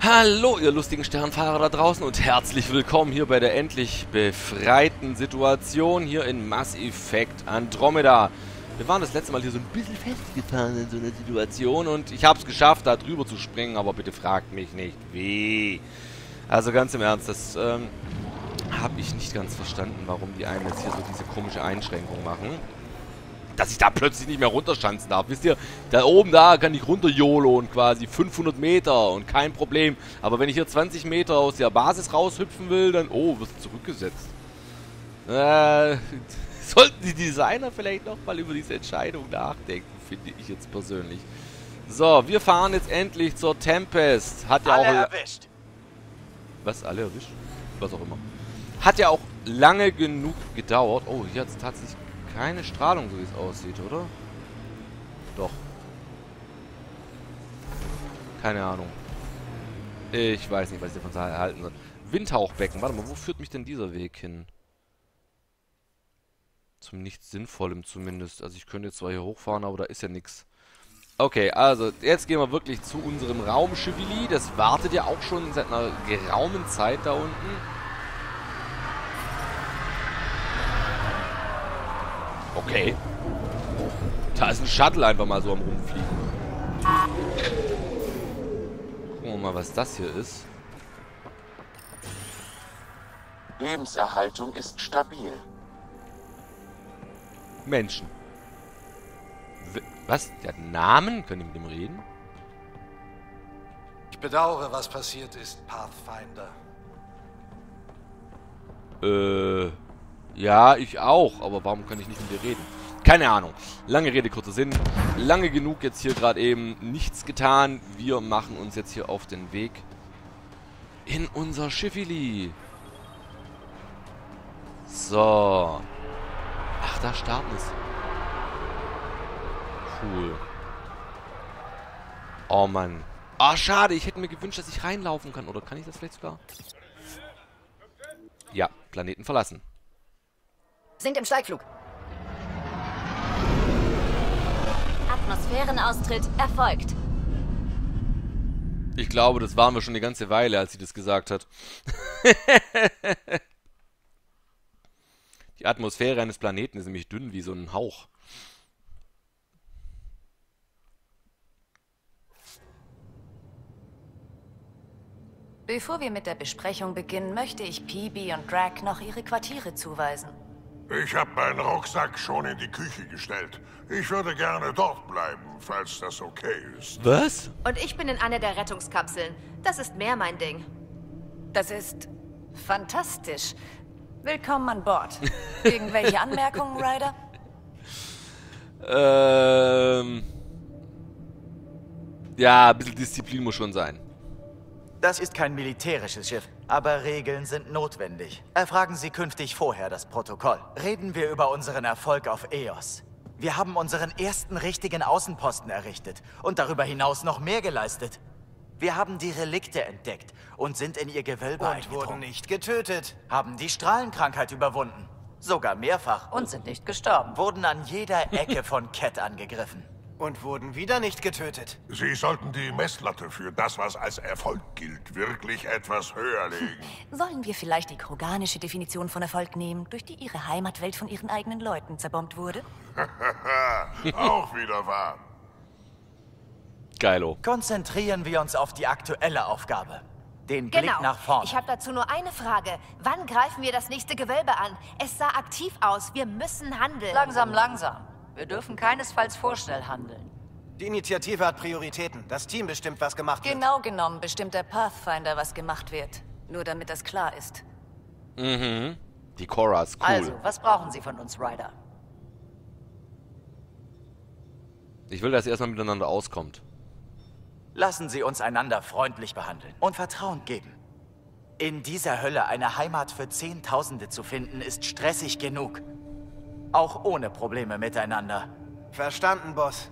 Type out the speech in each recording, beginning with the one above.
Hallo, ihr lustigen Sternfahrer da draußen und herzlich willkommen hier bei der endlich befreiten Situation hier in Mass Effect Andromeda. Wir waren das letzte Mal hier so ein bisschen festgefahren in so einer Situation und ich habe es geschafft, da drüber zu springen, aber bitte fragt mich nicht, wie. Also ganz im Ernst, das habe ich nicht ganz verstanden, warum die einen jetzt hier so diese komische Einschränkung machen. Dass ich da plötzlich nicht mehr runterschanzen darf. Wisst ihr, da oben da kann ich runter YOLOen quasi 500 Meter und kein Problem. Aber wenn ich hier 20 Meter aus der Basis raushüpfen will, dann, oh, wird zurückgesetzt. Sollten die Designer vielleicht noch mal über diese Entscheidung nachdenken, finde ich jetzt persönlich. So, wir fahren jetzt endlich zur Tempest. Hat ja alle auch... erwischt. Was? Alle erwischt? Was auch immer. Hat ja auch lange genug gedauert. Oh, hier hat es tatsächlich keine Strahlung, so wie es aussieht, oder? Doch. Keine Ahnung. Ich weiß nicht, was ich davon halten soll. Windhauchbecken. Warte mal, wo führt mich denn dieser Weg hin? Zum nichts Sinnvollem zumindest. Also ich könnte jetzt zwar hier hochfahren, aber da ist ja nichts. Okay, also jetzt gehen wir wirklich zu unserem Raumschiffili. Das wartet ja auch schon seit einer geraumen Zeit da unten. Okay. Da ist ein Shuttle einfach mal so am Rumfliegen. Gucken wir mal, was das hier ist. Lebenserhaltung ist stabil. Menschen. Was? Der hat einen Namen? Können die mit dem reden? Ich bedauere, was passiert ist, Pathfinder. Ja, ich auch. Aber warum kann ich nicht mit dir reden? Keine Ahnung. Lange Rede, kurzer Sinn. Lange genug jetzt hier gerade eben nichts getan. Wir machen uns jetzt hier auf den Weg in unser Schiffili. So. Ach, da starten es. Cool. Oh Mann. Ah, schade. Ich hätte mir gewünscht, dass ich reinlaufen kann. Oder kann ich das vielleicht sogar? Ja, Planeten verlassen. Sind im Steigflug. Atmosphärenaustritt erfolgt. Ich glaube, das waren wir schon eine ganze Weile, als sie das gesagt hat. Die Atmosphäre eines Planeten ist nämlich dünn wie so ein Hauch. Bevor wir mit der Besprechung beginnen, möchte ich Peebee und Drag noch ihre Quartiere zuweisen. Ich habe meinen Rucksack schon in die Küche gestellt. Ich würde gerne dort bleiben, falls das okay ist. Was? Und ich bin in einer der Rettungskapseln. Das ist mehr mein Ding. Das ist fantastisch. Willkommen an Bord. Irgendwelche Anmerkungen, Ryder? Ja, ein bisschen Disziplin muss schon sein. Das ist kein militärisches Schiff, aber Regeln sind notwendig. Erfragen Sie künftig vorher das Protokoll. Reden wir über unseren Erfolg auf Eos. Wir haben unseren ersten richtigen Außenposten errichtet und darüber hinaus noch mehr geleistet. Wir haben die Relikte entdeckt und sind in ihr Gewölbe eingedrungen. Wurden nicht getötet. Haben die Strahlenkrankheit überwunden. Sogar mehrfach. Und sind nicht gestorben. Wurden an jeder Ecke von Cat angegriffen. Und wurden wieder nicht getötet. Sie sollten die Messlatte für das, was als Erfolg gilt, wirklich etwas höher legen. Sollen wir vielleicht die kroganische Definition von Erfolg nehmen, durch die ihre Heimatwelt von ihren eigenen Leuten zerbombt wurde? Auch wieder wahr. Geilo. Konzentrieren wir uns auf die aktuelle Aufgabe. Den Blick Genau. nach vorne. Ich habe dazu nur eine Frage. Wann greifen wir das nächste Gewölbe an? Es sah aktiv aus. Wir müssen handeln. Langsam, langsam. Wir dürfen keinesfalls vorschnell handeln. Die Initiative hat Prioritäten. Das Team bestimmt, was gemacht wird. Genau genommen bestimmt der Pathfinder, was gemacht wird. Nur damit das klar ist. Mhm. Die Cora ist cool. Also, was brauchen Sie von uns, Ryder? Ich will, dass ihr erstmal miteinander auskommt. Lassen Sie uns einander freundlich behandeln und Vertrauen geben. In dieser Hölle eine Heimat für Zehntausende zu finden, ist stressig genug. Auch ohne Probleme miteinander. Verstanden, Boss.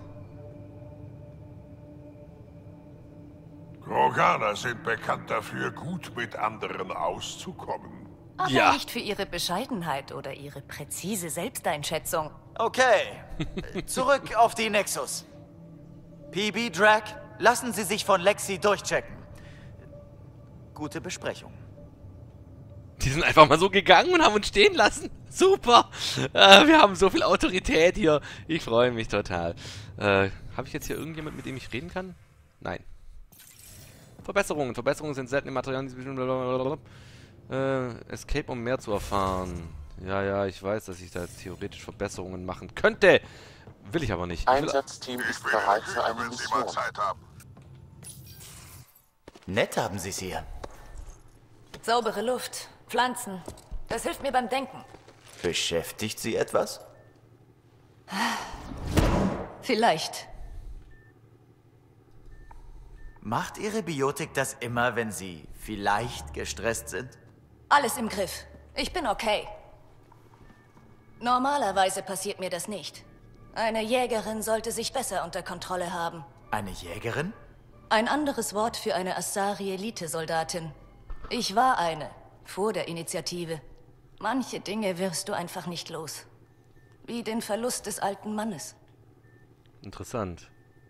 Kroganer sind bekannt dafür, gut mit anderen auszukommen. Aber Ja. nicht für Ihre Bescheidenheit oder Ihre präzise Selbsteinschätzung. Okay, zurück auf die Nexus. PB Drag, lassen Sie sich von Lexi durchchecken. gute Besprechung. Die sind einfach mal so gegangen und haben uns stehen lassen. Super. Wir haben so viel Autorität hier. Ich freue mich total. Habe ich jetzt hier irgendjemand, mit dem ich reden kann? Nein. Verbesserungen. Verbesserungen sind seltene Materialien. Escape, um mehr zu erfahren. Ja, ich weiß, dass ich da jetzt theoretisch Verbesserungen machen könnte. Will ich aber nicht. Einsatzteam ist bereit für eine wenn Sie mal Mission. Zeit haben. Nett haben Sie es hier. Saubere Luft, Pflanzen. Das hilft mir beim Denken. Beschäftigt Sie etwas? Vielleicht. Macht Ihre Biotik das immer, wenn Sie vielleicht gestresst sind? Alles im Griff. Ich bin okay. Normalerweise passiert mir das nicht. Eine Jägerin sollte sich besser unter Kontrolle haben. Eine Jägerin? Ein anderes Wort für eine Asari-Elite-Soldatin. Ich war eine, vor der Initiative. Manche Dinge wirst du einfach nicht los. Wie den Verlust des alten Mannes. Interessant.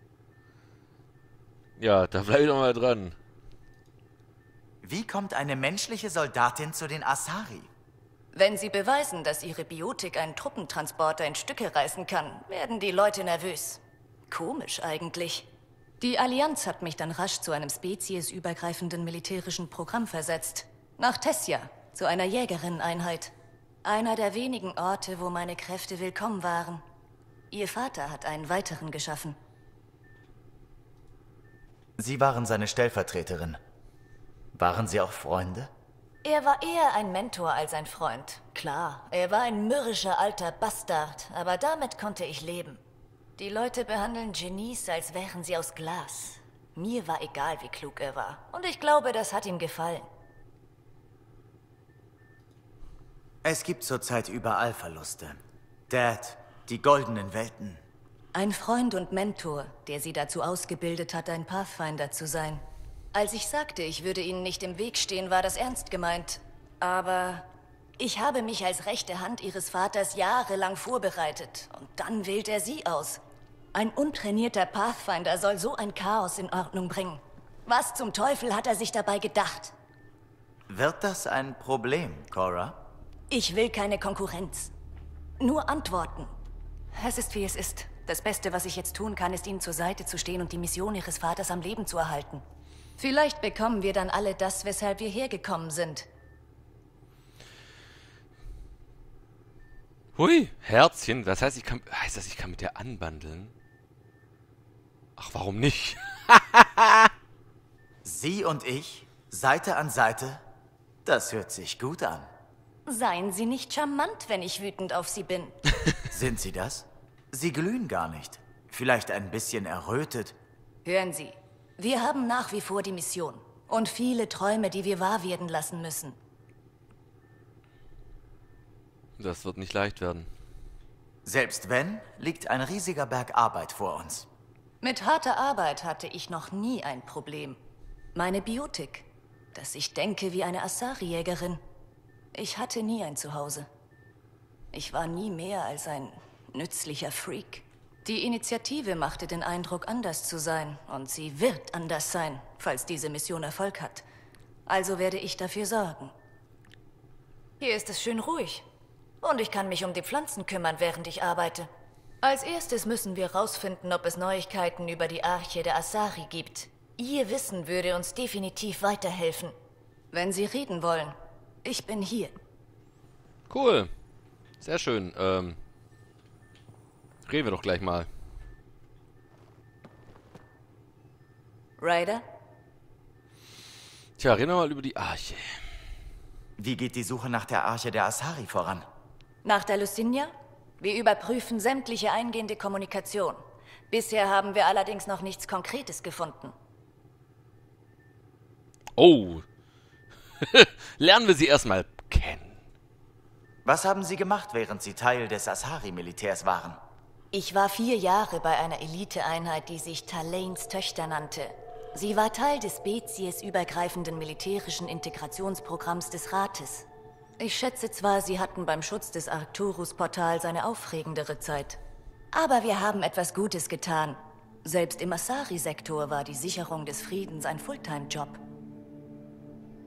Ja, da bleib ich doch mal dran. Wie kommt eine menschliche Soldatin zu den Asari? Wenn sie beweisen, dass ihre Biotik einen Truppentransporter in Stücke reißen kann, werden die Leute nervös. Komisch eigentlich. Die Allianz hat mich dann rasch zu einem speziesübergreifenden militärischen Programm versetzt. Nach Tessia, zu einer Jägerinneneinheit. Einer der wenigen Orte, wo meine Kräfte willkommen waren. Ihr Vater hat einen weiteren geschaffen. Sie waren seine Stellvertreterin. Waren Sie auch Freunde? Er war eher ein Mentor als ein Freund. Klar, er war ein mürrischer alter Bastard, aber damit konnte ich leben. Die Leute behandeln Genies, als wären sie aus Glas. Mir war egal, wie klug er war. Und ich glaube, das hat ihm gefallen. Es gibt zurzeit überall Verluste. Dad, die goldenen Welten. Ein Freund und Mentor, der sie dazu ausgebildet hat, ein Pathfinder zu sein. Als ich sagte, ich würde ihnen nicht im Weg stehen, war das ernst gemeint. Aber ich habe mich als rechte Hand ihres Vaters jahrelang vorbereitet. Und dann wählt er sie aus. Ein untrainierter Pathfinder soll so ein Chaos in Ordnung bringen. Was zum Teufel hat er sich dabei gedacht? Wird das ein Problem, Cora? Ich will keine Konkurrenz. Nur Antworten. Es ist, wie es ist. Das Beste, was ich jetzt tun kann, ist, ihnen zur Seite zu stehen und die Mission ihres Vaters am Leben zu erhalten. Vielleicht bekommen wir dann alle das, weshalb wir hergekommen sind. Hui, Herzchen. Das heißt, heißt das, ich kann mit der anbandeln? Ach, warum nicht? Sie und ich, Seite an Seite, das hört sich gut an. Seien Sie nicht charmant, wenn ich wütend auf Sie bin. Sind Sie das? Sie glühen gar nicht. Vielleicht ein bisschen errötet. Hören Sie, wir haben nach wie vor die Mission. Und viele Träume, die wir wahr werden lassen müssen. Das wird nicht leicht werden. Selbst wenn, liegt ein riesiger Berg Arbeit vor uns. Mit harter Arbeit hatte ich noch nie ein Problem. Meine Biotik, dass ich denke wie eine Asari-Jägerin. Ich hatte nie ein Zuhause. Ich war nie mehr als ein nützlicher Freak. Die Initiative machte den Eindruck, anders zu sein. Und sie wird anders sein, falls diese Mission Erfolg hat. Also werde ich dafür sorgen. Hier ist es schön ruhig. Und ich kann mich um die Pflanzen kümmern, während ich arbeite. Als erstes müssen wir rausfinden, ob es Neuigkeiten über die Arche der Asari gibt. Ihr Wissen würde uns definitiv weiterhelfen. Wenn Sie reden wollen, ich bin hier. Cool. Sehr schön. Reden wir doch gleich mal. Ryder? Tja, reden wir mal über die Arche. Wie geht die Suche nach der Arche der Asari voran? Nach der Lucinia? Wir überprüfen sämtliche eingehende Kommunikation. Bisher haben wir allerdings noch nichts Konkretes gefunden. Oh. Lernen wir sie erstmal kennen. Was haben Sie gemacht, während Sie Teil des Asari-Militärs waren? Ich war 4 Jahre bei einer Eliteeinheit, die sich Talanes Töchter nannte. Sie war Teil des speziesübergreifenden militärischen Integrationsprogramms des Rates. Ich schätze zwar, sie hatten beim Schutz des Arcturus-Portals eine aufregendere Zeit. Aber wir haben etwas Gutes getan. Selbst im Asari-Sektor war die Sicherung des Friedens ein Fulltime-Job.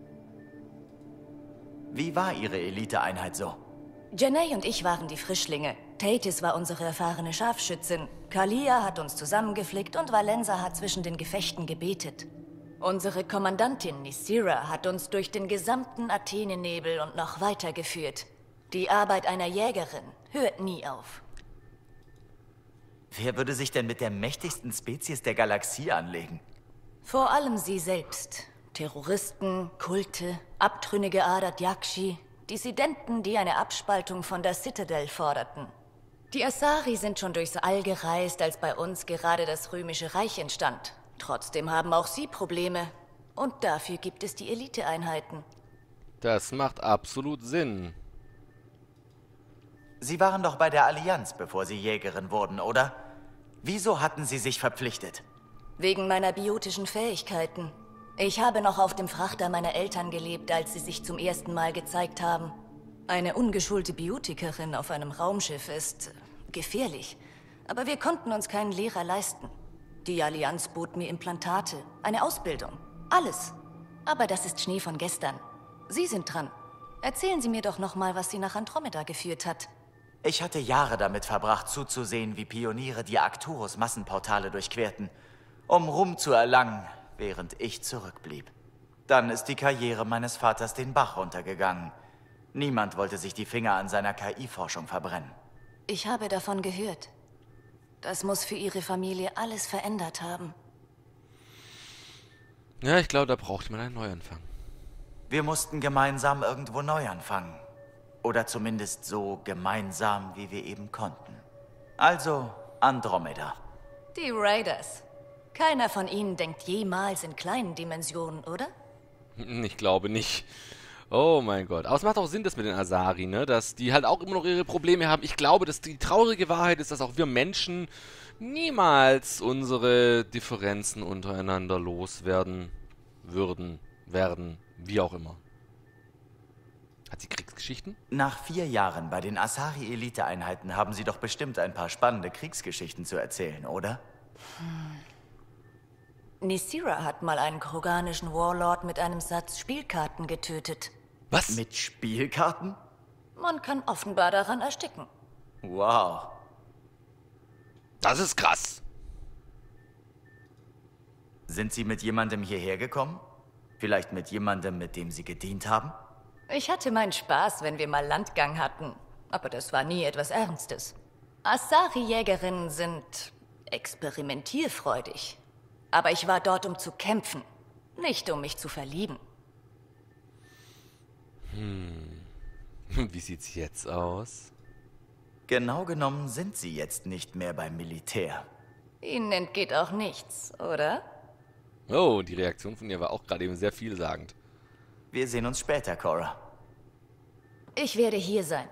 Wie war Ihre Eliteeinheit so? Janae und ich waren die Frischlinge. Tatis war unsere erfahrene Scharfschützin. Kalia hat uns zusammengeflickt und Valenza hat zwischen den Gefechten gebetet. Unsere Kommandantin Nisira hat uns durch den gesamten Athenennebel und noch weiter geführt. Die Arbeit einer Jägerin hört nie auf. Wer würde sich denn mit der mächtigsten Spezies der Galaxie anlegen? Vor allem sie selbst. Terroristen, Kulte, abtrünnige Adat Yakshi, Dissidenten, die eine Abspaltung von der Citadel forderten. Die Asari sind schon durchs All gereist, als bei uns gerade das Römische Reich entstand. Trotzdem haben auch sie Probleme. Und dafür gibt es die Eliteeinheiten. Das macht absolut Sinn. Sie waren doch bei der Allianz, bevor Sie Jägerin wurden, oder? Wieso hatten Sie sich verpflichtet? Wegen meiner biotischen Fähigkeiten. Ich habe noch auf dem Frachter meiner Eltern gelebt, als sie sich zum ersten Mal gezeigt haben. Eine ungeschulte Biotikerin auf einem Raumschiff ist gefährlich. Aber wir konnten uns keinen Lehrer leisten. Die Allianz bot mir Implantate, eine Ausbildung, alles. Aber das ist Schnee von gestern. Sie sind dran. Erzählen Sie mir doch noch mal, was Sie nach Andromeda geführt hat. Ich hatte Jahre damit verbracht, zuzusehen, wie Pioniere die Arcturus-Massenportale durchquerten, um Ruhm zu erlangen, während ich zurückblieb. Dann ist die Karriere meines Vaters den Bach runtergegangen. Niemand wollte sich die Finger an seiner KI-Forschung verbrennen. Ich habe davon gehört. Das muss für Ihre Familie alles verändert haben. Ja, ich glaube, da braucht man einen Neuanfang. Wir mussten gemeinsam irgendwo neu anfangen. Oder zumindest so gemeinsam, wie wir eben konnten. Also Andromeda. Die Raiders. Keiner von Ihnen denkt jemals in kleinen Dimensionen, oder? Ich glaube nicht. Oh mein Gott. Aber es macht auch Sinn, das mit den Asari, ne? Dass die halt auch immer noch ihre Probleme haben. Ich glaube, dass die traurige Wahrheit ist, dass auch wir Menschen niemals unsere Differenzen untereinander loswerden würden, werden, wie auch immer. Hat sie Kriegsgeschichten? Nach 4 Jahren bei den Asari-Elite-Einheiten haben Sie doch bestimmt ein paar spannende Kriegsgeschichten zu erzählen, oder? Nisira hat mal einen kroganischen Warlord mit einem Satz Spielkarten getötet. Was? Mit Spielkarten? Man kann offenbar daran ersticken. Wow. Das ist krass. Sind Sie mit jemandem hierher gekommen? Vielleicht mit jemandem, mit dem Sie gedient haben? Ich hatte meinen Spaß, wenn wir mal Landgang hatten. Aber das war nie etwas Ernstes. Asari-Jägerinnen sind experimentierfreudig. Aber ich war dort, um zu kämpfen, nicht um mich zu verlieben. Wie sieht's jetzt aus? Genau genommen sind Sie jetzt nicht mehr beim Militär. Ihnen entgeht auch nichts, oder? Oh, die Reaktion von ihr war auch gerade eben sehr vielsagend. Wir sehen uns später, Cora. Ich werde hier sein.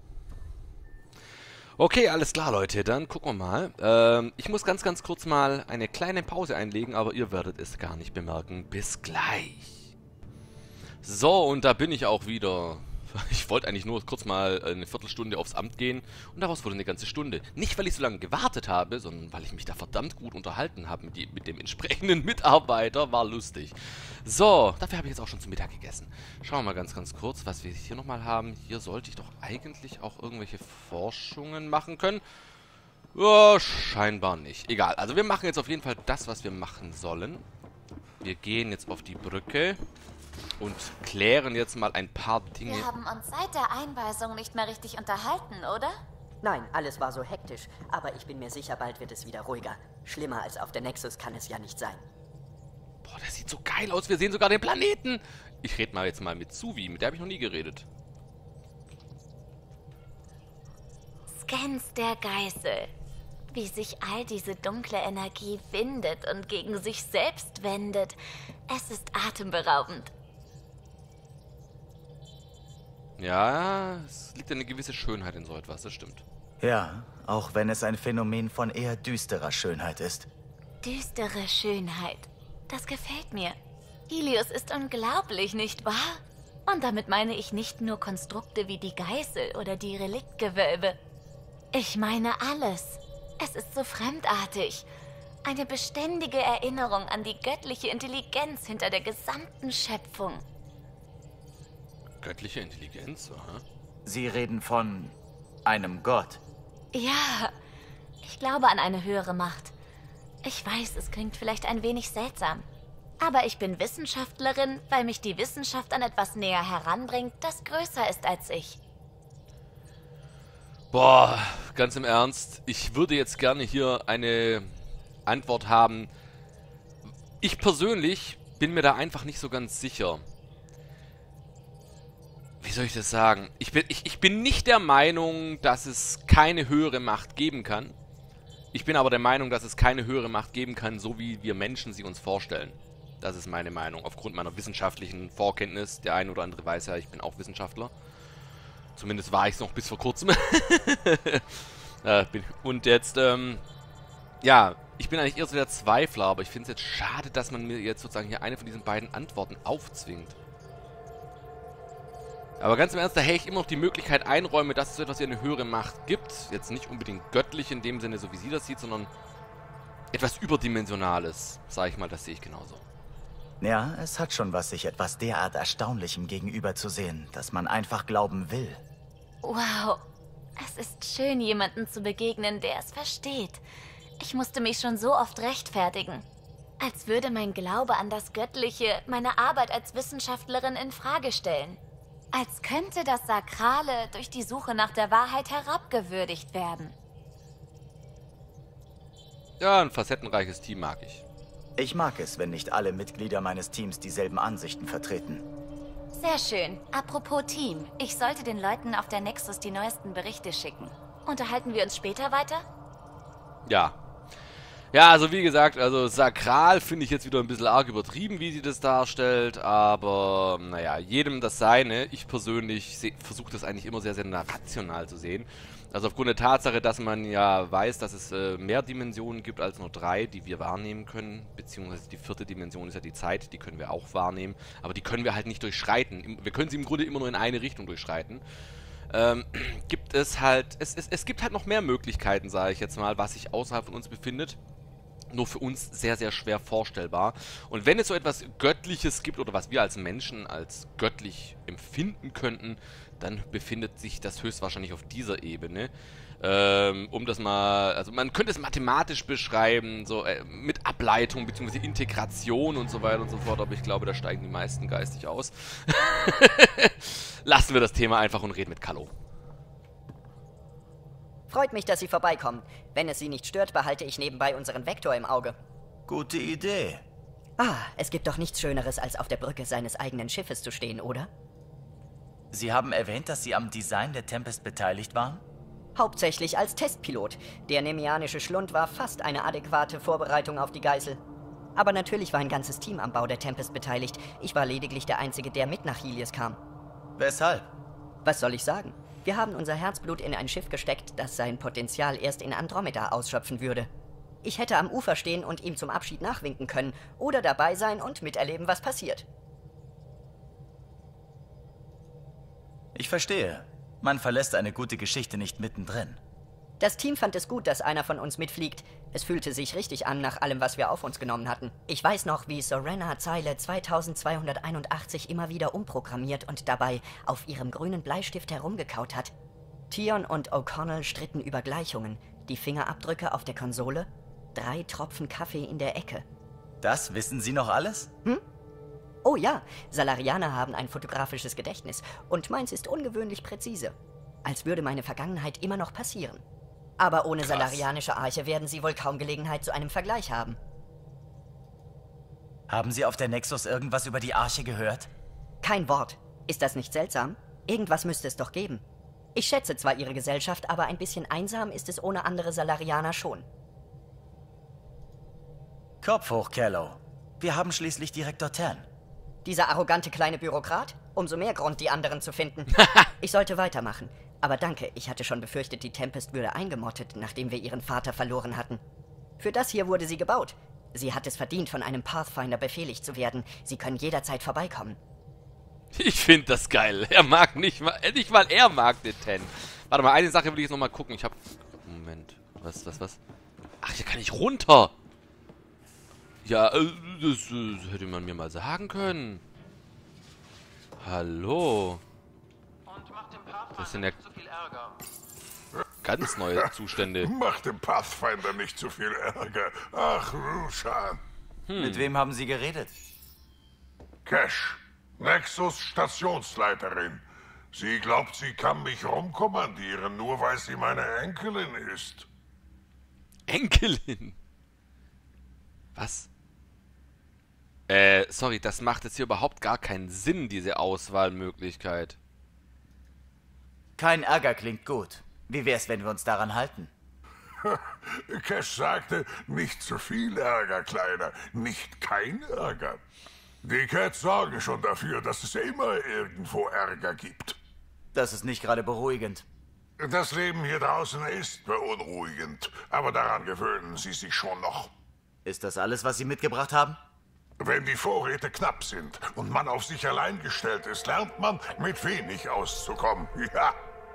Okay, alles klar, Leute. Dann gucken wir mal. Ich muss ganz kurz mal eine kleine Pause einlegen, aber ihr werdet es gar nicht bemerken. Bis gleich. So, und da bin ich auch wieder. Ich wollte eigentlich nur kurz mal eine Viertelstunde aufs Amt gehen und daraus wurde eine ganze Stunde. Nicht, weil ich so lange gewartet habe, sondern weil ich mich da verdammt gut unterhalten habe mit dem entsprechenden Mitarbeiter. War lustig. So, dafür habe ich jetzt auch schon zu Mittag gegessen. Schauen wir mal ganz kurz, was wir hier nochmal haben. Hier sollte ich doch eigentlich auch irgendwelche Forschungen machen können. Ja, scheinbar nicht. Egal, also wir machen jetzt auf jeden Fall das, was wir machen sollen. Wir gehen jetzt auf die Brücke und klären jetzt mal ein paar Dinge. Wir haben uns seit der Einweisung nicht mehr richtig unterhalten, oder? Nein, alles war so hektisch. Aber ich bin mir sicher, bald wird es wieder ruhiger. Schlimmer als auf der Nexus kann es ja nicht sein. Boah, das sieht so geil aus. Wir sehen sogar den Planeten. Ich rede mal jetzt mal mit Suvi. Mit der habe ich noch nie geredet. Scans der Geißel. Wie sich all diese dunkle Energie windet und gegen sich selbst wendet. Es ist atemberaubend. Ja, es liegt eine gewisse Schönheit in so etwas, das stimmt. Ja, auch wenn es ein Phänomen von eher düsterer Schönheit ist. Düstere Schönheit. Das gefällt mir. Helios ist unglaublich, nicht wahr? Und damit meine ich nicht nur Konstrukte wie die Geißel oder die Reliktgewölbe. Ich meine alles. Es ist so fremdartig. Eine beständige Erinnerung an die göttliche Intelligenz hinter der gesamten Schöpfung. Göttliche Intelligenz, aha. Sie reden von einem Gott. Ja, ich glaube an eine höhere Macht. Ich weiß, es klingt vielleicht ein wenig seltsam. Aber ich bin Wissenschaftlerin, weil mich die Wissenschaft an etwas näher heranbringt, das größer ist als ich. Boah, ganz im Ernst, ich würde jetzt gerne hier eine Antwort haben. Ich persönlich bin mir da einfach nicht so ganz sicher. Wie soll ich das sagen? Ich bin nicht der Meinung, dass es keine höhere Macht geben kann. Ich bin aber der Meinung, dass es keine höhere Macht geben kann, so wie wir Menschen sie uns vorstellen. Das ist meine Meinung, aufgrund meiner wissenschaftlichen Vorkenntnis. Der eine oder andere weiß ja, ich bin auch Wissenschaftler. Zumindest war ich es noch bis vor kurzem. Und jetzt, ja, ich bin eigentlich eher so der Zweifler, aber ich finde es jetzt schade, dass man mir jetzt sozusagen hier eine von diesen beiden Antworten aufzwingt. Aber ganz im Ernst, da hätte ich immer noch die Möglichkeit einräume, dass es so etwas wie eine höhere Macht gibt. Jetzt nicht unbedingt göttlich in dem Sinne, so wie sie das sieht, sondern etwas Überdimensionales, sage ich mal, das sehe ich genauso. Ja, es hat schon was, sich etwas derart Erstaunlichem gegenüberzusehen, dass man einfach glauben will. Wow, es ist schön, jemandem zu begegnen, der es versteht. Ich musste mich schon so oft rechtfertigen. Als würde mein Glaube an das Göttliche meine Arbeit als Wissenschaftlerin in Frage stellen. Als könnte das Sakrale durch die Suche nach der Wahrheit herabgewürdigt werden. Ja, ein facettenreiches Team mag ich. Ich mag es, wenn nicht alle Mitglieder meines Teams dieselben Ansichten vertreten. Sehr schön. Apropos Team, ich sollte den Leuten auf der Nexus die neuesten Berichte schicken. Unterhalten wir uns später weiter? Ja. Ja, also wie gesagt, also sakral finde ich jetzt wieder ein bisschen arg übertrieben, wie sie das darstellt, aber naja, jedem das Seine. Ich persönlich versuche das eigentlich immer sehr, sehr rational zu sehen. Also aufgrund der Tatsache, dass man ja weiß, dass es mehr Dimensionen gibt als nur 3, die wir wahrnehmen können, beziehungsweise die 4. Dimension ist ja die Zeit, die können wir auch wahrnehmen, aber die können wir halt nicht durchschreiten. Wir können sie im Grunde immer nur in eine Richtung durchschreiten. Gibt es halt, es gibt halt noch mehr Möglichkeiten, sage ich jetzt mal, was sich außerhalb von uns befindet. Nur für uns sehr, sehr schwer vorstellbar. Und wenn es so etwas Göttliches gibt oder was wir als Menschen als göttlich empfinden könnten, dann befindet sich das höchstwahrscheinlich auf dieser Ebene. Um das mal, also man könnte es mathematisch beschreiben, so mit Ableitung bzw. Integration und so weiter und so fort, aber ich glaube, da steigen die meisten geistig aus. Lassen wir das Thema einfach und reden mit Kallo. Freut mich, dass Sie vorbeikommen. Wenn es Sie nicht stört, behalte ich nebenbei unseren Vektor im Auge. Gute Idee. Ah, es gibt doch nichts Schöneres, als auf der Brücke seines eigenen Schiffes zu stehen, oder? Sie haben erwähnt, dass Sie am Design der Tempest beteiligt waren? Hauptsächlich als Testpilot. Der nemianische Schlund war fast eine adäquate Vorbereitung auf die Geißel. Aber natürlich war ein ganzes Team am Bau der Tempest beteiligt. Ich war lediglich der Einzige, der mit nach Helios kam. Weshalb? Was soll ich sagen? Wir haben unser Herzblut in ein Schiff gesteckt, das sein Potenzial erst in Andromeda ausschöpfen würde. Ich hätte am Ufer stehen und ihm zum Abschied nachwinken können oder dabei sein und miterleben, was passiert. Ich verstehe. Man verlässt eine gute Geschichte nicht mittendrin. Das Team fand es gut, dass einer von uns mitfliegt. Es fühlte sich richtig an nach allem, was wir auf uns genommen hatten. Ich weiß noch, wie Sorena Zeile 2281 immer wieder umprogrammiert und dabei auf ihrem grünen Bleistift herumgekaut hat. Tion und O'Connell stritten über Gleichungen, die Fingerabdrücke auf der Konsole, 3 Tropfen Kaffee in der Ecke. Das wissen Sie noch alles? Hm? Oh ja, Salarianer haben ein fotografisches Gedächtnis und meins ist ungewöhnlich präzise. Als würde meine Vergangenheit immer noch passieren. Aber ohne salarianische Arche werden Sie wohl kaum Gelegenheit zu einem Vergleich haben. Haben Sie auf der Nexus irgendwas über die Arche gehört? Kein Wort. Ist das nicht seltsam? Irgendwas müsste es doch geben. Ich schätze zwar Ihre Gesellschaft, aber ein bisschen einsam ist es ohne andere Salarianer schon. Kopf hoch, Callow. Wir haben schließlich Direktor Tan. Dieser arrogante kleine Bürokrat? Umso mehr Grund, die anderen zu finden. Ich sollte weitermachen. Aber danke, ich hatte schon befürchtet, die Tempest würde eingemottet, nachdem wir ihren Vater verloren hatten. Für das hier wurde sie gebaut. Sie hat es verdient, von einem Pathfinder befehligt zu werden. Sie können jederzeit vorbeikommen. Ich finde das geil. Er mag nicht mal er mag den Ten. Warte mal, eine Sache will ich jetzt nochmal gucken. Ich hab... Moment. Was? Ach, hier kann ich runter. Ja, das hätte man mir mal sagen können. Hallo. Das sind ja ganz neue Zustände. Mach dem Pathfinder nicht zu viel Ärger. Ach, Rushan. Mit wem haben Sie geredet? Cash, Nexus Stationsleiterin. Sie glaubt, sie kann mich rumkommandieren, nur weil sie meine Enkelin ist. Enkelin? Was? Sorry, das macht jetzt hier überhaupt gar keinen Sinn, diese Auswahlmöglichkeit. Kein Ärger klingt gut. Wie wär's, wenn wir uns daran halten? Cash sagte, nicht zu viel Ärger, Kleiner. Nicht kein Ärger. Die Cats sorgen schon dafür, dass es immer irgendwo Ärger gibt. Das ist nicht gerade beruhigend. Das Leben hier draußen ist beunruhigend, aber daran gewöhnen sie sich schon noch. Ist das alles, was Sie mitgebracht haben? Wenn die Vorräte knapp sind und man auf sich allein gestellt ist, lernt man, mit wenig auszukommen. Ja.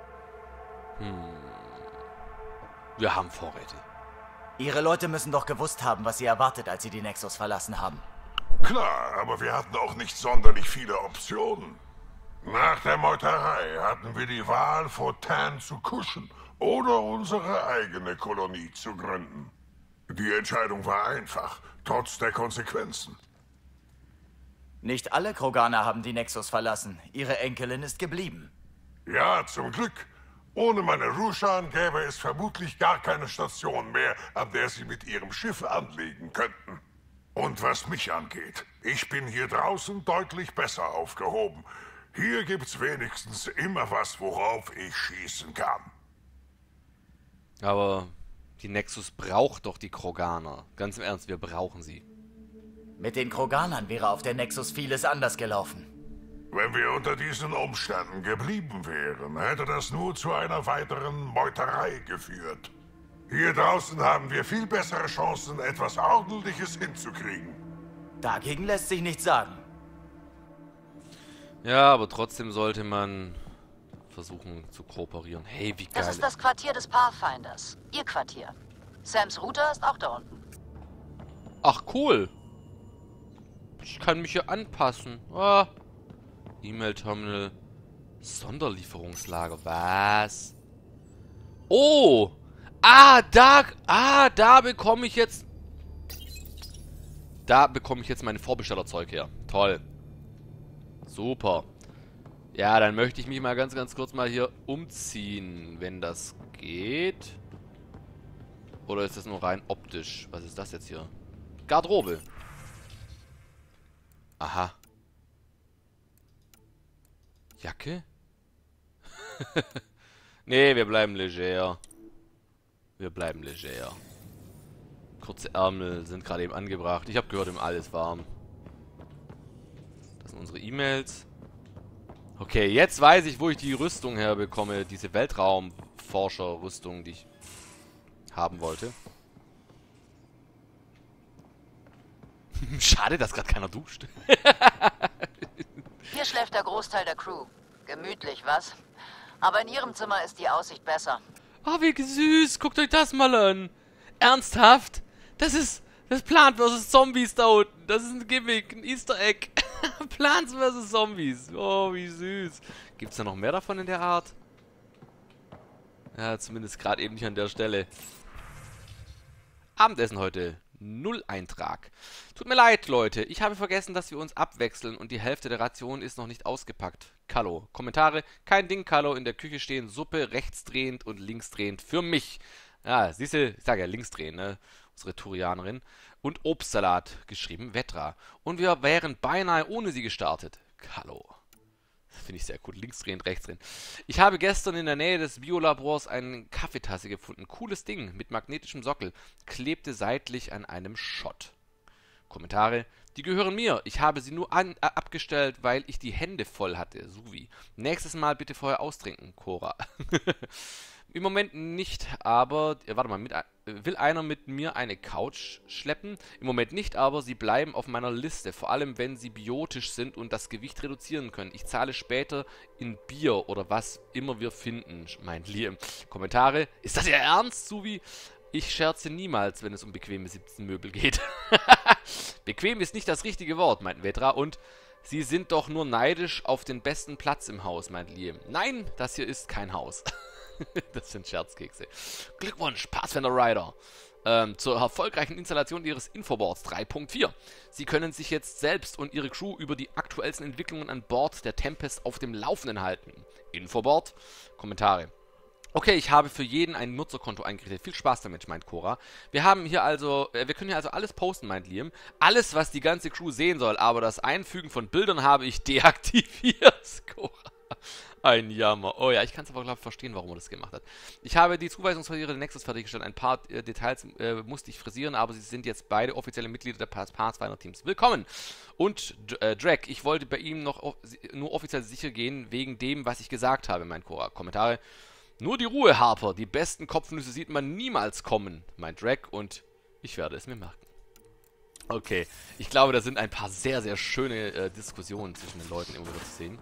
Wir haben Vorräte. Ihre Leute müssen doch gewusst haben, was sie erwartet, als sie die Nexus verlassen haben. Klar, aber wir hatten auch nicht sonderlich viele Optionen. Nach der Meuterei hatten wir die Wahl, vor Tan zu kuschen oder unsere eigene Kolonie zu gründen. Die Entscheidung war einfach, trotz der Konsequenzen. Nicht alle Kroganer haben die Nexus verlassen. Ihre Enkelin ist geblieben. Ja, zum Glück. Ohne meine Rushan gäbe es vermutlich gar keine Station mehr, an der sie mit ihrem Schiff anlegen könnten. Und was mich angeht, ich bin hier draußen deutlich besser aufgehoben. Hier gibt's wenigstens immer was, worauf ich schießen kann. Aber die Nexus braucht doch die Kroganer. Ganz im Ernst, wir brauchen sie. Mit den Kroganern wäre auf der Nexus vieles anders gelaufen. Wenn wir unter diesen Umständen geblieben wären, hätte das nur zu einer weiteren Meuterei geführt. Hier draußen haben wir viel bessere Chancen, etwas Ordentliches hinzukriegen. Dagegen lässt sich nichts sagen. Ja, aber trotzdem sollte man versuchen zu kooperieren. Hey, wie geil. Das ist das Quartier des Pathfinders. Ihr Quartier. Sams Router ist auch da unten. Ach, cool. Ich kann mich hier anpassen. Ah. E-Mail-Terminal. Sonderlieferungslager. Was? Oh! Da bekomme ich jetzt... Da bekomme ich jetzt meine Vorbestellerzeug her. Toll. Super. Ja, dann möchte ich mich mal ganz kurz mal hier umziehen, wenn das geht. Oder ist das nur rein optisch? Was ist das jetzt hier? Garderobe. Aha. Jacke? Nee, wir bleiben leger. Wir bleiben leger. Kurze Ärmel sind gerade eben angebracht. Ich habe gehört, im alles warm. Das sind unsere E-Mails. Okay, jetzt weiß ich, wo ich die Rüstung herbekomme. Diese Weltraumforscher-Rüstung, die ich haben wollte. Schade, dass gerade keiner duscht. Hier schläft der Großteil der Crew. Gemütlich, was? Aber in ihrem Zimmer ist die Aussicht besser. Oh, wie süß. Guckt euch das mal an. Ernsthaft? Das ist Plants vs. Zombies da unten. Das ist ein Gimmick, ein Easter Egg. Plants vs. Zombies. Oh, wie süß. Gibt's da noch mehr davon in der Art? Ja, zumindest gerade eben nicht an der Stelle. Abendessen heute. 0 Eintrag. Tut mir leid, Leute. Ich habe vergessen, dass wir uns abwechseln und die Hälfte der Ration ist noch nicht ausgepackt. Kallo. Kommentare. Kein Ding, Kallo. In der Küche stehen Suppe rechtsdrehend und linksdrehend für mich. Ja, siehst du, ich sage ja linksdrehend, ne? Unsere Turianerin. Und Obstsalat. Geschrieben Vetra. Und wir wären beinahe ohne sie gestartet. Kallo. Finde ich sehr cool. Linksdrehend, rechtsdrehend. Ich habe gestern in der Nähe des Biolabors eine Kaffeetasse gefunden. Cooles Ding mit magnetischem Sockel. Klebte seitlich an einem Schott. Kommentare. Die gehören mir. Ich habe sie nur abgestellt, weil ich die Hände voll hatte. Suvi. Nächstes Mal bitte vorher austrinken, Cora. Im Moment nicht, aber... warte mal, will einer mit mir eine Couch schleppen? Im Moment nicht, aber sie bleiben auf meiner Liste. Vor allem, wenn sie biotisch sind und das Gewicht reduzieren können. Ich zahle später in Bier oder was immer wir finden, meint Liam. Kommentare. Ist das Ihr Ernst, Suvi? Ich scherze niemals, wenn es um bequeme 17 Möbel geht. Bequem ist nicht das richtige Wort, meint Vetra. Und Sie sind doch nur neidisch auf den besten Platz im Haus, meint Liam. Nein, das hier ist kein Haus. Das sind Scherzkekse. Glückwunsch, Pathfinder Rider. Zur erfolgreichen Installation Ihres Infoboards 3.4. Sie können sich jetzt selbst und Ihre Crew über die aktuellsten Entwicklungen an Bord der Tempest auf dem Laufenden halten. Infoboard, Kommentare. Okay, ich habe für jeden ein Nutzerkonto eingerichtet. Viel Spaß damit, meint Cora. Wir können hier also alles posten, meint Liam. Alles, was die ganze Crew sehen soll, aber das Einfügen von Bildern habe ich deaktiviert. Cora. Ein Jammer. Oh ja, ich kann es aber, glaube ich, verstehen, warum er das gemacht hat. Ich habe die Zuweisungspapiere der Nexus fertiggestellt. Ein paar Details musste ich frisieren, aber sie sind jetzt beide offizielle Mitglieder der Pathfinder-Teams. Willkommen! Und Drake, ich wollte bei ihm nur offiziell sicher gehen, wegen dem, was ich gesagt habe, meint Cora. Kommentare. Nur die Ruhe, Harper. Die besten Kopfnüsse sieht man niemals kommen, meint Drake, und ich werde es mir merken. Okay, ich glaube, da sind ein paar sehr, sehr schöne Diskussionen zwischen den Leuten immer wieder zu sehen.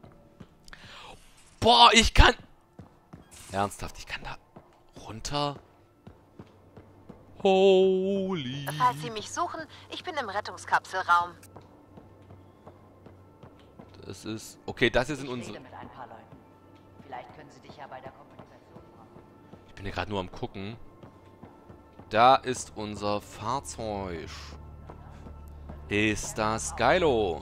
Boah, ich kann... Ernsthaft, ich kann da runter? Holy... Falls Sie mich suchen, ich bin im Rettungskapselraum. Das ist... Okay, das hier sind unsere... mit ein paar Leuten. Vielleicht können sie dich ja bei der Kommunikation brauchen. Ich bin hier gerade nur am gucken. Da ist unser Fahrzeug. Ist das geilo?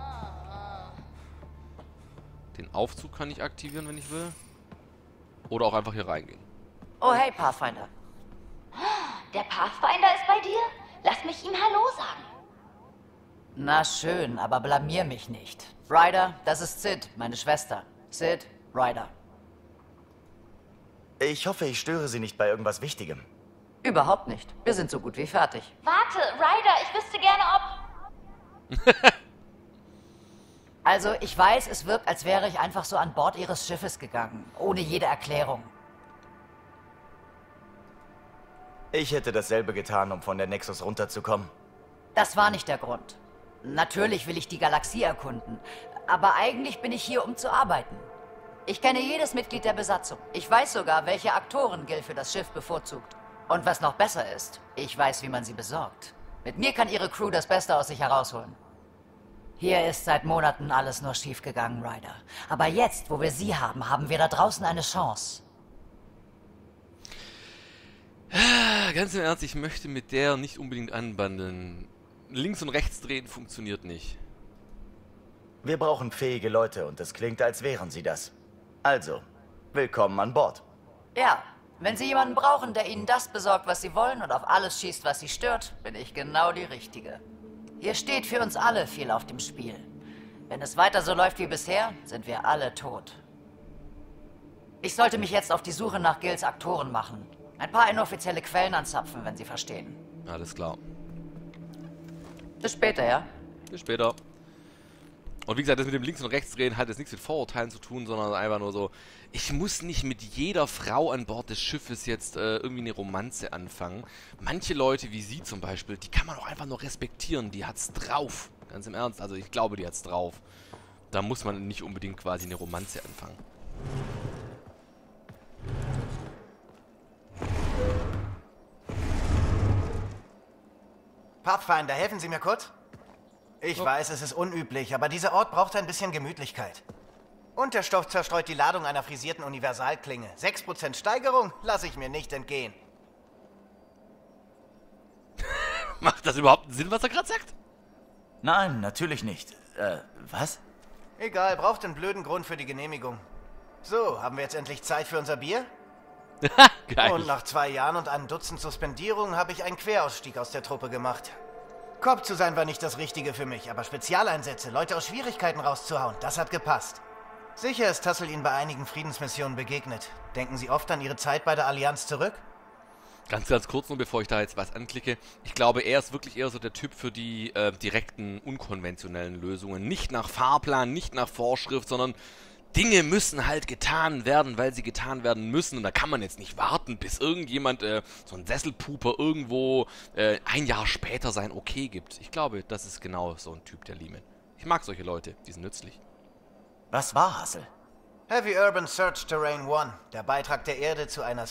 Den Aufzug kann ich aktivieren, wenn ich will. Oder auch einfach hier reingehen. Oh, hey, Pathfinder. Der Pathfinder ist bei dir? Lass mich ihm Hallo sagen. Na schön, aber blamier mich nicht. Ryder, das ist Sid, meine Schwester. Sid, Ryder. Ich hoffe, ich störe Sie nicht bei irgendwas Wichtigem. Überhaupt nicht. Wir sind so gut wie fertig. Warte, Ryder, ich wüsste gerne, ob... Also, ich weiß, es wirkt, als wäre ich einfach so an Bord Ihres Schiffes gegangen. Ohne jede Erklärung. Ich hätte dasselbe getan, um von der Nexus runterzukommen. Das war nicht der Grund. Natürlich will ich die Galaxie erkunden. Aber eigentlich bin ich hier, um zu arbeiten. Ich kenne jedes Mitglied der Besatzung. Ich weiß sogar, welche Aktoren Gil für das Schiff bevorzugt. Und was noch besser ist, ich weiß, wie man sie besorgt. Mit mir kann Ihre Crew das Beste aus sich herausholen. Hier ist seit Monaten alles nur schief gegangen, Ryder. Aber jetzt, wo wir Sie haben, haben wir da draußen eine Chance. Ganz im Ernst, ich möchte mit der nicht unbedingt anbandeln. Links und rechts drehen funktioniert nicht. Wir brauchen fähige Leute und es klingt, als wären sie das. Also, willkommen an Bord. Ja, wenn Sie jemanden brauchen, der Ihnen das besorgt, was Sie wollen und auf alles schießt, was Sie stört, bin ich genau die Richtige. Hier steht für uns alle viel auf dem Spiel. Wenn es weiter so läuft wie bisher, sind wir alle tot. Ich sollte mich jetzt auf die Suche nach Gils Aktoren machen. Ein paar inoffizielle Quellen anzapfen, wenn Sie verstehen. Alles klar. Bis später, ja? Bis später. Und wie gesagt, das mit dem Links- und Rechtsdrehen hat jetzt nichts mit Vorurteilen zu tun, sondern einfach nur so, ich muss nicht mit jeder Frau an Bord des Schiffes jetzt irgendwie eine Romanze anfangen. Manche Leute, wie sie zum Beispiel, die kann man auch einfach nur respektieren. Die hat's drauf. Ganz im Ernst. Also ich glaube, die hat's drauf. Da muss man nicht unbedingt quasi eine Romanze anfangen. Pathfinder, helfen Sie mir kurz? Ich weiß, es ist unüblich, aber dieser Ort braucht ein bisschen Gemütlichkeit. Und der Stoff zerstreut die Ladung einer frisierten Universalklinge. 6% Steigerung lasse ich mir nicht entgehen. Macht das überhaupt Sinn, was er gerade sagt? Nein, natürlich nicht. Was? Egal, braucht einen blöden Grund für die Genehmigung. So, haben wir jetzt endlich Zeit für unser Bier? Geil. Und nach 2 Jahren und einem Dutzend Suspendierungen habe ich einen Querausstieg aus der Truppe gemacht. Cop zu sein war nicht das Richtige für mich, aber Spezialeinsätze, Leute aus Schwierigkeiten rauszuhauen, das hat gepasst. Sicher ist Tassel Ihnen bei einigen Friedensmissionen begegnet. Denken Sie oft an Ihre Zeit bei der Allianz zurück? Ganz kurz nur, bevor ich da jetzt was anklicke. Ich glaube, er ist wirklich eher so der Typ für die direkten, unkonventionellen Lösungen. Nicht nach Fahrplan, nicht nach Vorschrift, sondern Dinge müssen halt getan werden, weil sie getan werden müssen. Und da kann man jetzt nicht warten, bis irgendjemand, so ein Sesselpuper, irgendwo 1 Jahr später sein Okay gibt. Ich glaube, das ist genau so ein Typ der Lehman. Ich mag solche Leute, die sind nützlich. Was war Hassel? Heavy Urban Search Terrain 1, der Beitrag der Erde zu einer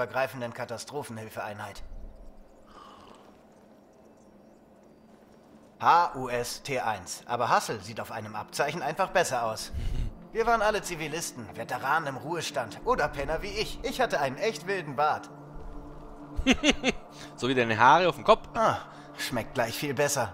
speziesübergreifenden Katastrophenhilfeeinheit. HUST1. Aber Hustle sieht auf einem Abzeichen einfach besser aus. Wir waren alle Zivilisten, Veteranen im Ruhestand oder Penner wie ich. Ich hatte einen echt wilden Bart. So wie deine Haare auf dem Kopf. Ah, schmeckt gleich viel besser.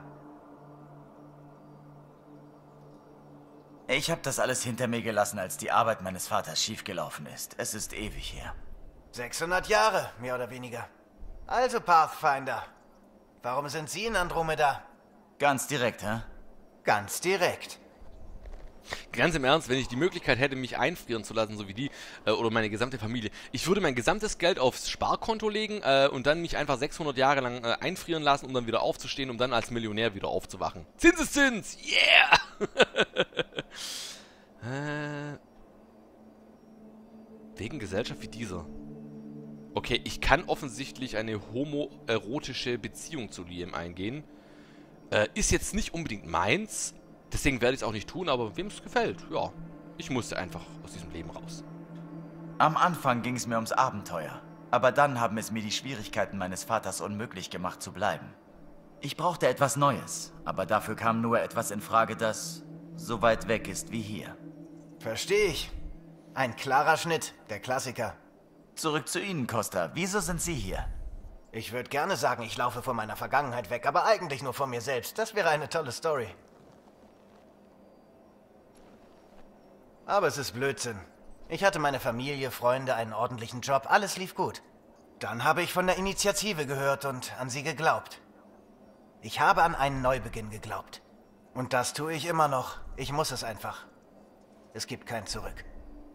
Ich habe das alles hinter mir gelassen, als die Arbeit meines Vaters schiefgelaufen ist. Es ist ewig her. 600 Jahre, mehr oder weniger. Also, Pathfinder, warum sind Sie in Andromeda? Ganz direkt, hä? Ganz direkt. Ganz im Ernst, wenn ich die Möglichkeit hätte, mich einfrieren zu lassen, so wie die, oder meine gesamte Familie, ich würde mein gesamtes Geld aufs Sparkonto legen und dann mich einfach 600 Jahre lang einfrieren lassen, um dann wieder aufzustehen, um dann als Millionär wieder aufzuwachen. Zinseszins! Yeah! Wegen Gesellschaft wie dieser. Okay, ich kann offensichtlich eine homoerotische Beziehung zu Liam eingehen. Ist jetzt nicht unbedingt meins. Deswegen werde ich es auch nicht tun, aber wem es gefällt, ja. Ich musste einfach aus diesem Leben raus. Am Anfang ging es mir ums Abenteuer. Aber dann haben es mir die Schwierigkeiten meines Vaters unmöglich gemacht zu bleiben. Ich brauchte etwas Neues, aber dafür kam nur etwas in Frage, das so weit weg ist wie hier. Verstehe ich. Ein klarer Schnitt, der Klassiker. Zurück zu Ihnen, Costa. Wieso sind Sie hier? Ich würde gerne sagen, ich laufe von meiner Vergangenheit weg, aber eigentlich nur von mir selbst. Das wäre eine tolle Story. Aber es ist Blödsinn. Ich hatte meine Familie, Freunde, einen ordentlichen Job, alles lief gut. Dann habe ich von der Initiative gehört und an sie geglaubt. Ich habe an einen Neubeginn geglaubt. Und das tue ich immer noch. Ich muss es einfach. Es gibt kein Zurück.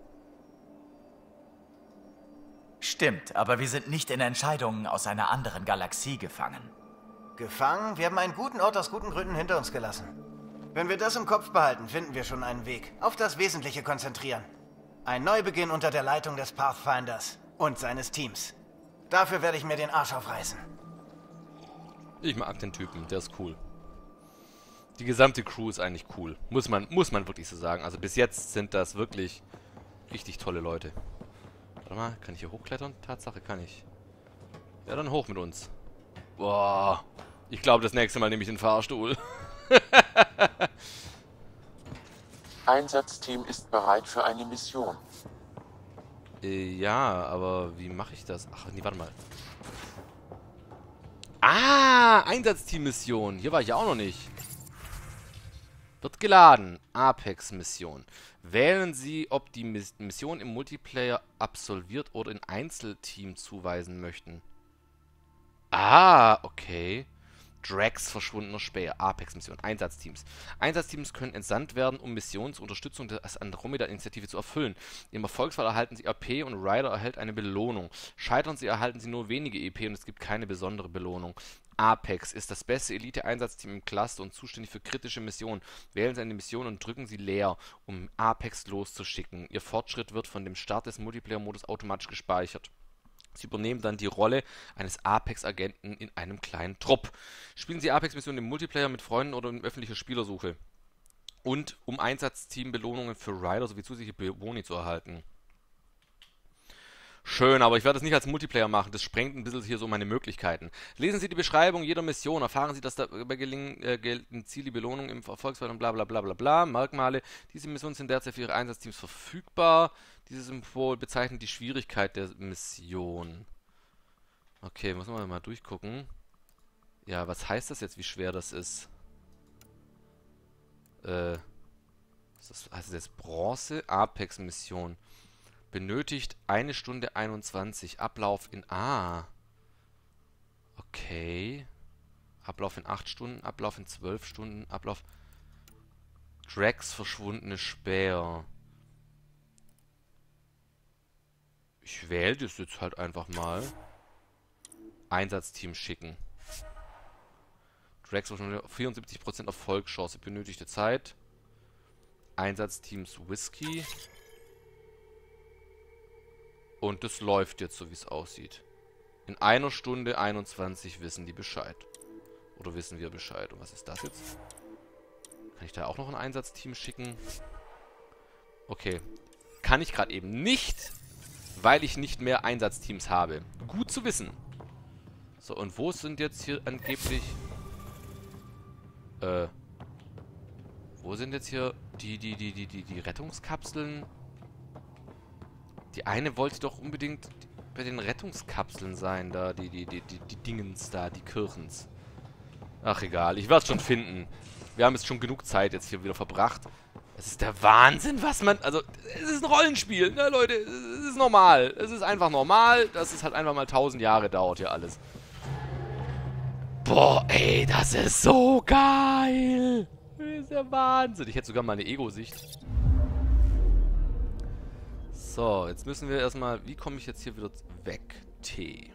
Stimmt, aber wir sind nicht in Entscheidungen aus einer anderen Galaxie gefangen. Gefangen? Wir haben einen guten Ort aus guten Gründen hinter uns gelassen. Wenn wir das im Kopf behalten, finden wir schon einen Weg. Auf das Wesentliche konzentrieren. Ein Neubeginn unter der Leitung des Pathfinders und seines Teams. Dafür werde ich mir den Arsch aufreißen. Ich mag den Typen, der ist cool. Die gesamte Crew ist eigentlich cool. Muss man wirklich so sagen. Also bis jetzt sind das wirklich richtig tolle Leute. Warte mal, kann ich hier hochklettern? Tatsache kann ich. Ja, dann hoch mit uns. Boah. Ich glaube, das nächste Mal nehme ich den Fahrstuhl. Einsatzteam ist bereit für eine Mission. Ja, aber wie mache ich das? Ach, nee, warte mal. Ah, Einsatzteam-Mission. Hier war ich ja auch noch nicht. Wird geladen. Apex-Mission. Wählen Sie, ob die Mission im Multiplayer absolviert oder in Einzelteam zuweisen möchten. Ah, okay. Drax, verschwundener Späher. Apex-Mission. Einsatzteams. Einsatzteams können entsandt werden, um Missionen zur Unterstützung der Andromeda-Initiative zu erfüllen. Im Erfolgsfall erhalten sie AP und Ryder erhält eine Belohnung. Scheitern sie, erhalten sie nur wenige EP und es gibt keine besondere Belohnung. Apex ist das beste Elite-Einsatzteam im Cluster und zuständig für kritische Missionen. Wählen Sie eine Mission und drücken Sie leer, um Apex loszuschicken. Ihr Fortschritt wird von dem Start des Multiplayer-Modus automatisch gespeichert. Sie übernehmen dann die Rolle eines Apex-Agenten in einem kleinen Trupp. Spielen Sie Apex-Missionen im Multiplayer mit Freunden oder in öffentlicher Spielersuche. Und um Einsatzteam-Belohnungen für Ryder sowie zusätzliche Boni zu erhalten. Schön, aber ich werde das nicht als Multiplayer machen. Das sprengt ein bisschen hier so meine Möglichkeiten. Lesen Sie die Beschreibung jeder Mission. Erfahren Sie, dass dabei gelten Ziel, die Belohnung im Erfolgsfall und bla bla bla bla bla. Merkmale. Diese Missionen sind derzeit für Ihre Einsatzteams verfügbar. Dieses Symbol bezeichnet die Schwierigkeit der Mission. Okay, muss man mal durchgucken. Ja, was heißt das jetzt, wie schwer das ist? Das heißt jetzt Bronze, Apex-Mission. Benötigt 1 Stunde 21. Ablauf in... Ah. Okay. Ablauf in 8 Stunden, Ablauf in 12 Stunden, Ablauf... Drax verschwundene Späher. Ich wähle das jetzt halt einfach mal. Einsatzteam schicken. Drax verschwundene 74% Erfolgschance. Benötigte Zeit. Einsatzteams Whisky. Und das läuft jetzt, so wie es aussieht. In 1 Stunde 21 wissen die Bescheid. Oder wissen wir Bescheid. Und was ist das jetzt? Kann ich da auch noch ein Einsatzteam schicken? Okay. Kann ich gerade eben nicht, weil ich nicht mehr Einsatzteams habe. Gut zu wissen. So, und wo sind jetzt hier angeblich... Wo sind jetzt hier die Rettungskapseln? Die eine wollte doch unbedingt bei den Rettungskapseln sein, da, die Dingens da, die Kirchens. Ach, egal, ich werde es schon finden. Wir haben jetzt schon genug Zeit jetzt hier wieder verbracht. Es ist der Wahnsinn, was man... Also, es ist ein Rollenspiel, ne, Leute? Es ist normal. Es ist einfach normal, dass es halt einfach mal 1000 Jahre dauert hier alles. Boah, ey, das ist so geil. Das ist der Wahnsinn. Ich hätte sogar mal eine Ego-Sicht. So, jetzt müssen wir erstmal... Wie komme ich jetzt hier wieder weg? T.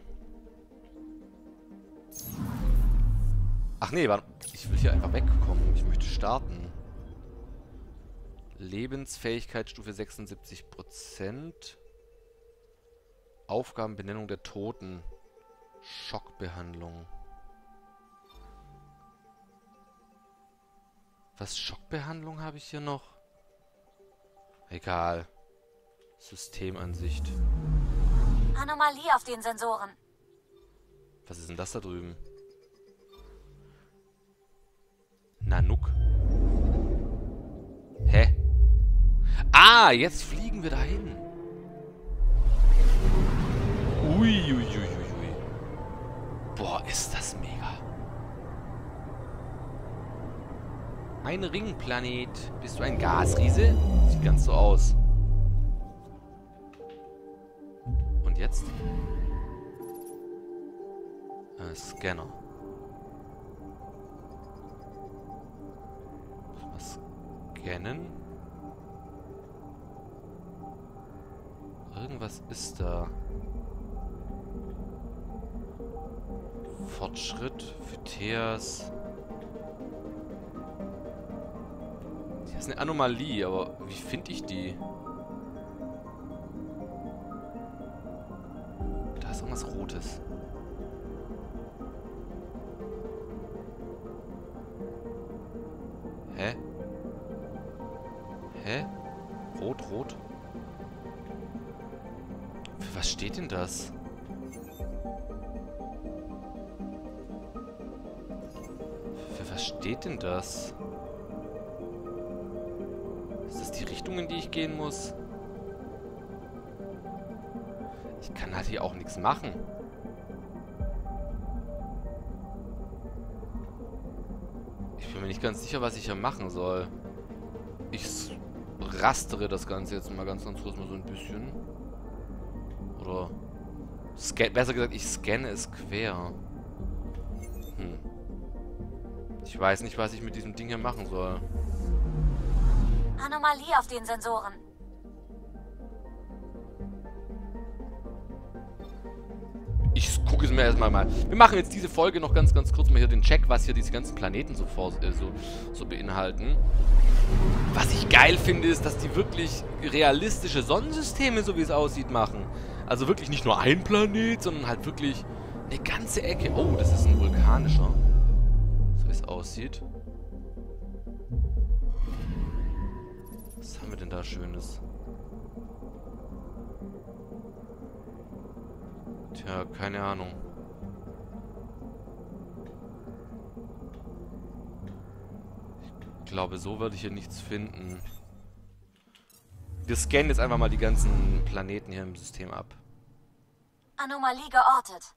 Ach nee, warte. Ich will hier einfach wegkommen. Ich möchte starten. Lebensfähigkeitsstufe 76%. Aufgabenbenennung der Toten. Schockbehandlung. Was Schockbehandlung habe ich hier noch? Egal. Systemansicht. Anomalie auf den Sensoren. Was ist denn das da drüben? Nanook. Hä? Ah, jetzt fliegen wir dahin. Uiuiuiui. Boah, ist das mega. Ein Ringplanet. Bist du ein Gasriese? Sieht ganz so aus. Und jetzt? Scanner. Was scannen? Irgendwas ist da. Fortschritt für Theas. Das ist eine Anomalie, aber wie finde ich die? Da ist irgendwas Rotes. Hä? Hä? Rot, rot? Für was steht denn das? Für was steht denn das? Ist das die Richtung, in die ich gehen muss? Ich kann halt hier auch nichts machen. Ich bin mir nicht ganz sicher, was ich hier machen soll. Ich rastere das Ganze jetzt mal ganz kurz mal so ein bisschen. Oder... besser gesagt, ich scanne es quer. Ich weiß nicht, was ich mit diesem Ding hier machen soll. Anomalie auf den Sensoren. Ich gucke es mir erstmal mal. Wir machen jetzt diese Folge noch ganz kurz mal hier den Check, was hier diese ganzen Planeten so beinhalten. Was ich geil finde, ist, dass die wirklich realistische Sonnensysteme, so wie es aussieht, machen. Also wirklich nicht nur ein Planet, sondern halt wirklich eine ganze Ecke. Oh, das ist ein vulkanischer. So wie es aussieht. Was haben wir denn da Schönes? Tja, keine Ahnung. Ich glaube, so werde ich hier nichts finden. Wir scannen jetzt einfach mal die ganzen Planeten hier im System ab. Anomalie geortet.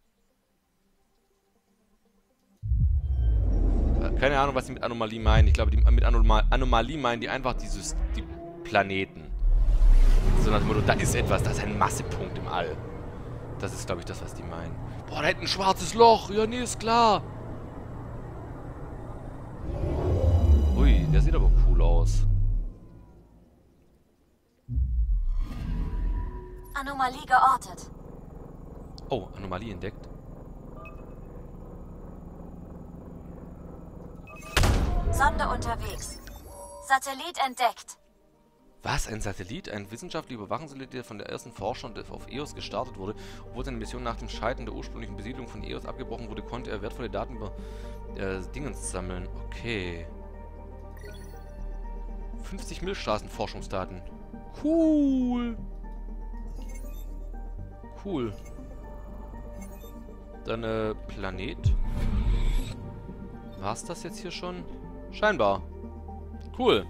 Keine Ahnung, was sie mit Anomalie meinen. Ich glaube, mit Anomalie meinen die einfach die Planeten. So nach dem Motto, da ist etwas, da ist ein Massepunkt im All. Das ist, glaube ich, das, was die meinen. Boah, da hinten ein schwarzes Loch. Ja, nee, ist klar. Ui, der sieht aber cool aus. Anomalie geortet. Oh, Anomalie entdeckt. Sonde unterwegs. Satellit entdeckt. Was? Ein Satellit? Ein wissenschaftlicher Überwachungssatellit, der von der ersten Forschern auf EOS gestartet wurde. Obwohl seine Mission nach dem Scheitern der ursprünglichen Besiedlung von EOS abgebrochen wurde, konnte er wertvolle Daten über Dingens sammeln. Okay. 50 Milchstraßen-Forschungsdaten. Cool. Cool. Dann, Planet. War's das jetzt hier schon? Scheinbar. Cool.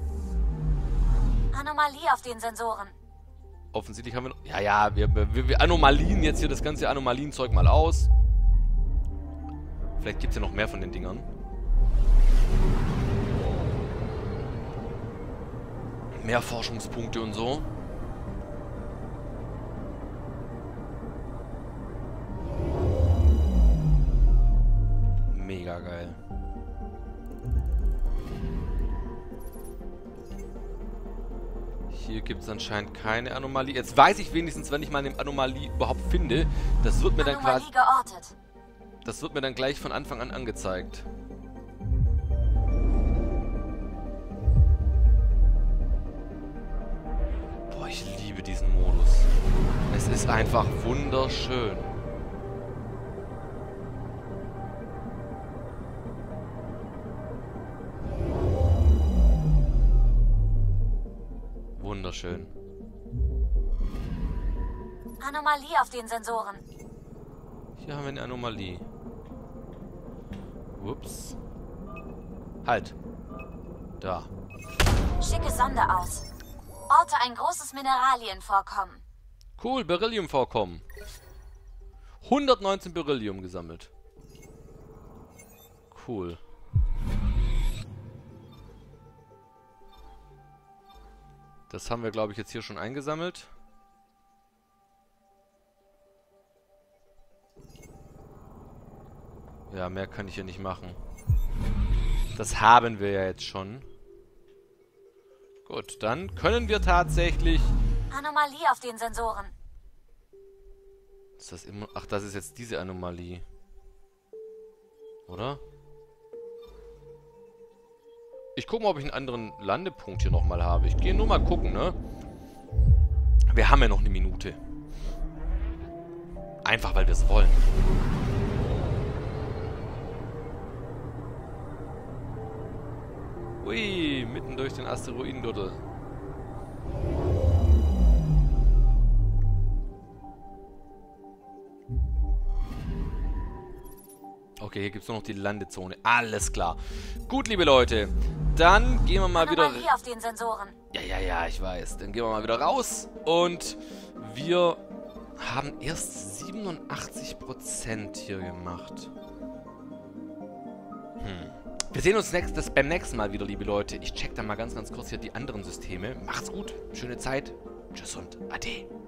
Anomalie auf den Sensoren. Offensichtlich haben wir noch... Ja, wir anomalien jetzt hier das ganze Anomalienzeug mal aus. Vielleicht gibt es ja noch mehr von den Dingern. Mehr Forschungspunkte und so. Mega geil. Hier gibt es anscheinend keine Anomalie. Jetzt weiß ich wenigstens, wenn ich mal eine Anomalie überhaupt finde. Das wird mir dann quasi... geortet. Das wird mir dann gleich von Anfang an angezeigt. Boah, ich liebe diesen Modus. Es ist einfach wunderschön. Wunderschön. Anomalie auf den Sensoren. Hier haben wir eine Anomalie. Ups. Halt. Da. Schicke Sonde aus. Orte ein großes Mineralienvorkommen. Cool, Beryllium-Vorkommen. 119 Beryllium gesammelt. Cool. Das haben wir, glaube ich, jetzt hier schon eingesammelt. Ja, mehr kann ich hier nicht machen. Das haben wir ja jetzt schon. Gut, dann können wir tatsächlich... Anomalie auf den Sensoren. Ist das immer... Ach, das ist jetzt diese Anomalie. Oder? Ich gucke mal, ob ich einen anderen Landepunkt hier nochmal habe. Ich gehe nur mal gucken, ne? Wir haben ja noch eine Minute. Einfach, weil wir es wollen. Ui, mitten durch den Asteroidengürtel. Okay, hier gibt es nur noch die Landezone. Alles klar. Gut, liebe Leute. Dann gehen wir mal wieder... Anomalie auf den Sensoren. Ja, ich weiß. Dann gehen wir mal wieder raus. Und wir haben erst 87% hier gemacht. Wir sehen uns beim nächsten Mal wieder, liebe Leute. Ich check dann mal ganz kurz hier die anderen Systeme. Macht's gut. Schöne Zeit. Tschüss und Ade.